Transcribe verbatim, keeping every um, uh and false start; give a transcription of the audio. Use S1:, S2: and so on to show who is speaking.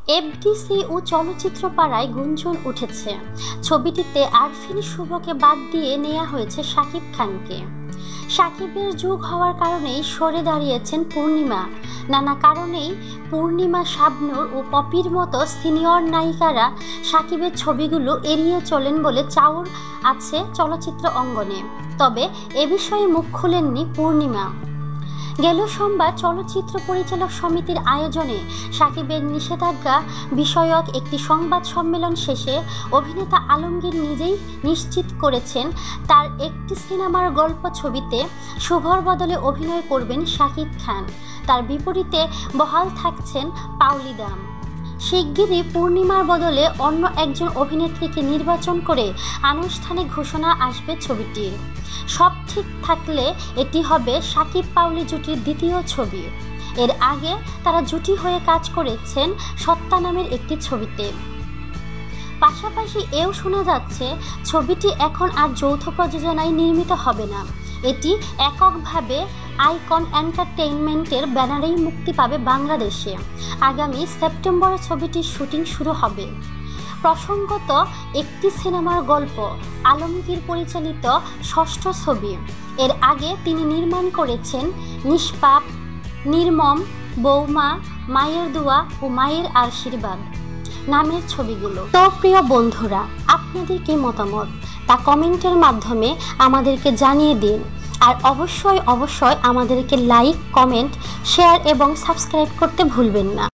S1: FDC ও চলচ্চিত্র পাড়ায় গুঞ্জন উঠেছে, ছবিটিতে আরফিন শুভকে বাদ দিয়ে নেওয়া হয়েছে শাকিব খানকে। শাকিবের যুগ হওয়ার কারণেই সরে দাঁড়িয়েছেন পূর্ণিমা। নানা কারণেই পূর্ণিমা, শাবনূর ও পপির মতো সিনিয়র নায়িকারা শাকিবের ছবিগুলো এড়িয়ে চলেন বলে চাউর আছে চলচ্চিত্র অঙ্গনে। তবে এ বিষয়ে মুখ খুলেননি পূর্ণিমা। গেল সোমবার চলচ্চিত্র পরিচালক সমিতির আয়োজনে শাকিবের নিষেধাজ্ঞা বিষয়ক একটি সংবাদ সম্মেলন শেষে অভিনেতা আলমগীর নিজেই নিশ্চিত করেছেন তার একটি সিনেমার গল্প ছবিতে শুভর বদলে অভিনয় করবেন শাকিব খান। তার বিপরীতে বহাল থাকছেন পাওলি দাম। শিগগিরই পূর্ণিমার বদলে অন্য একজন অভিনেত্রীকে নির্বাচন করে আনুষ্ঠানিক ঘোষণা আসবে ছবিটির। সব ঠিক থাকলে এটি হবে শাকিব পাওলি জুটির দ্বিতীয় ছবি। এর আগে তারা জুটি হয়ে কাজ করেছেন সত্তা নামের একটি ছবিতে। পাশাপাশি এও শোনা যাচ্ছে ছবিটি এখন আর যৌথ প্রযোজনায় নির্মিত হবে না, এটি এককভাবে আইকন এন্টারটেইনমেন্টের ব্যানারেই মুক্তি পাবে বাংলাদেশে। আগামী সেপ্টেম্বরে ছবিটির শুটিং শুরু হবে। প্রসঙ্গত, একটি সিনেমার গল্প আলমগীর পরিচালিত ষষ্ঠ ছবি। এর আগে তিনি নির্মাণ করেছেন নিষ্পাপ, নির্মম, বৌমা, মায়ের দোয়া ও মায়ের আশীর্বাদ নামের ছবিগুলো। তো প্রিয় বন্ধুরা, আপনাদের কি মতামত তা কমেন্টের মাধ্যমে আমাদেরকে জানিয়ে দিন। আর অবশ্যই অবশ্যই আমাদেরকে লাইক, কমেন্ট, শেয়ার এবং সাবস্ক্রাইব করতে ভুলবেন না।